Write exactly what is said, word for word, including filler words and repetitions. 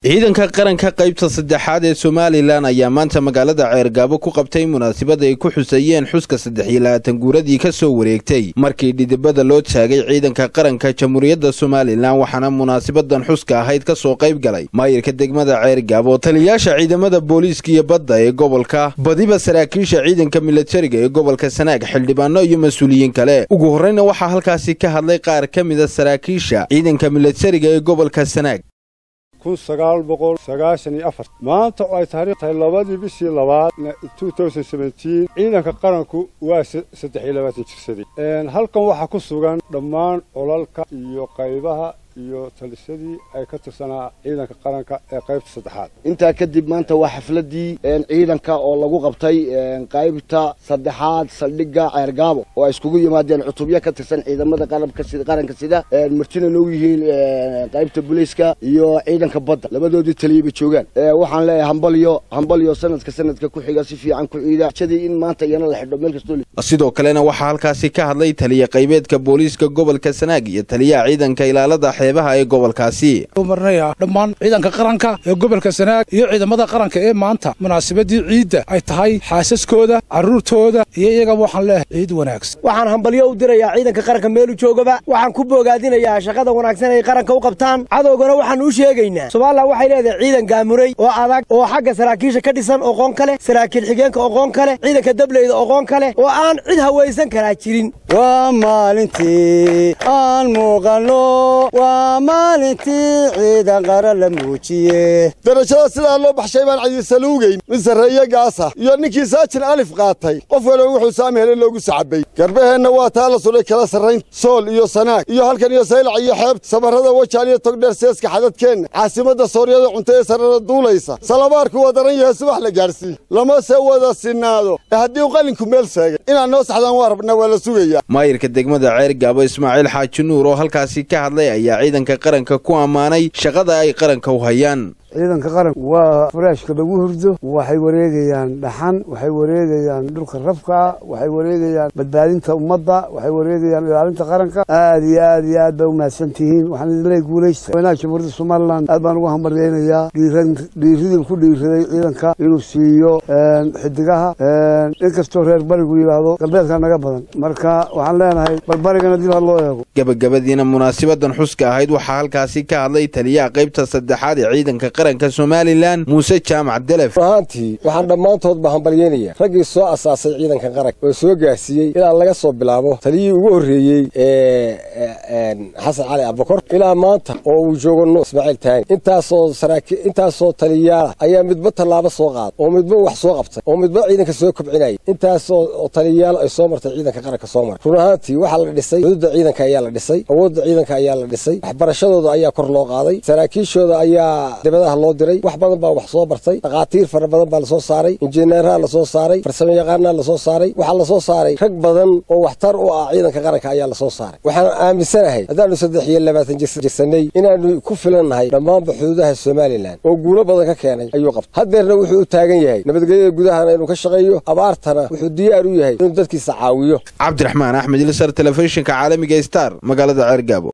ciidanka qaranka qaybta saddexaad ee Soomaaliland ayaa maanta magaalada Ceergaabo ku qabtay munaasabad ay ku xusayeen xuska saddex iyo labaatan guuradii ka soo wareegtay markii dhidibada loo taagay ciidanka qaranka Jamhuuriyadda Soomaaliland waxaana munaasabadan xuska ahayd ka soo qayb galay maayirka degmada Ceergaabo taliyaasha ciidamada booliiska iyo badda ee gobolka badiba saraakiisha ciidanka militariga ee gobolka Sanaag xildhibaano iyo mas'uuliyiin kale ugu horreynna waxa halkaasi ka hadlay qaar ka mid ah saraakiisha ciidanka militariga ee gobolka Sanaag kun sagaal boqol sagaashan iyo afar maanta oo ay taariikhday labadii bishii labaad two thousand seventeen ciidanka qaranku waa saddex iyo labaatan jirsaday een halkan waxa ku sugan dhammaan olalka iyo qaybaha iyo talisadii ay ka tirsanaa ciidanka qaranka ee qaybta saddexaad inta kadib maanta waa xafladii een ciidanka oo lagu qabtay een qaybta saddexaad saldhigga Ceergaabo oo ay iskugu yimaadeen cutubyo ka tirsan ciidamada qaranka sida qaranka sida een martina loo yihiin qaybta booliiska iyo ciidanka badda labadoodii taliyay joogan waxaan leeyahay hambaliyo hambaliyo sanadka sanadka ku xiga si fiican ku ciida jadii in maanta yana la xidho meel kasto sidoo kalena waxa halkaasi ka hadlay taliye qaybeedka booliiska gobolka Sanaag iyo taliyaha ciidanka ilaalada xeebaha ee gobolkaasi umarnaya dhammaan ciidanka qaranka ee gobolka Sanaag iyo ciidamada qaranka ee maanta munaasabadii ciida ay tahay xaasaskooda caruurtooda iyo iyaga waxaan leeyahay ciid wanaagsan waxaan hambaliyo u dirayaa ciidanka qaranka meel u joogaba waxaan ku bogaadinayaa shaqada wanaagsan ee qaranka u qabtaan cadowgana waxaan u sheegaynaa Soomaaliland waxay leedahay ciidan gaamuray oo adag oo xagga saraakiisha ka dhisan oo qoon kale saraakiil xigeenka oo qoon kale ciidanka dableyda oo qoon kale oo aan cid hawaysan kara jirin waa maalintii aan muuqano waa maalintii ciidan qaran la muujiyay darajada sida loo baxshay baan cidi saluugayn mid sareeyo gaasa iyo ninkii saajin alif qaatay qof waliba wuxuu saameeyay loogu sacbay garbaheena waa taa la soo kala sarreyn sool iyo Sanaag iyo halkan iyo Saylac iyo xeeb sabarada wajaan iyo togdheer seeska xadadkeena caasimada Sooriyada cuntada sarada duulaysa salabaarku wadaran yahay subax la gaarsiin lama soo wada sinaado hadii qalinku meel saagay inaan noo saxdaan waa rabnaa wala sugaya maayirka degmada Ceergaabo Ismaaciil Xaaji Nuur oo halkaasi ka hadlay ayaa ciidanka qaranka ku amaanay shaqada ay qaranka u hayaan ciidanka qaranka waa furaashka lagu hurdo waxay wareegayaan dhaxan waxay wareegayaan dhulka rafka waxay wareegayaan badbaadinta ummadda waxay wareegayaan ilaalinta qaranka aad iyo aad iyo aad bay u mahadsantihiin waxaan idin leeyahay guulaysta wanaag Jamhuuriyadda Soomaaliland aad baan ugu hambalyeynaya dhiiran dhiiridii ku dhiiriday ciidanka inuu siiyo xidigaha inkastoo reer barigu yiraahdo galbeedka naga badan marka waxaan leenahay barbarigana dib loo eego gabagabadiina munaasabadan xuska ahayd waxa halkaasi ka hadlay taliyaha qaybta saddexaad ee ciidanka qaranka Soomaaliland Muuse Jaamac Delef ahaantii waxaan dhamaantood ba hambalyeynaya raggii soo asaasay ciidanka qaranka oo soo gaarsiiyay ilaa laga soo bilaabo taliyii ugu horeeyay ee Xasan Cali Abubakar ilaa maanta oo uu joogo Ismaaciil Taani intaasoo saraakiil intaasoo taliyaal ayaa midba tallaabo soo qaad oo midba wax soo qabtay oo midba ciidanka soo kobcinay intaasoo taliyaal ay soo martay ciidanka qaranka soo maray run ahaantii waxa la dhisay xuduudda ciidanka ayaa la dhisay awoodda ciidanka ayaa la dhisay waxbarashadooda ayaa kor loo qaaday saraakiishooda ayaa loo diray wax badan baa wax soo bartay dhaqaatiir fara badan baa la soo saaray injineeraha la soo saaray farsamayaqaanaha la soo saaray waxa la soo saaray rag badan oo waxtar u ah ciidanka qaranka ayaa la soo saaray waxaan aaminsanahay hadaan saddex iyo labaatan jirsanay inaanu ku filanahay dhammaan xuduudaha Soomaaliland oo guulo badan ka keenay ayuu qabtay hadeerna wuxuu u taagan yahay nabadgelyada gudaha inuu ka shaqeeyo abaartana wuxuu diyaar u yahay inuu dadkiisa caawiyo Cabdiraxmaan Axmed Ilsar telefishinka caalamiga Star magaalada Ceergaabo.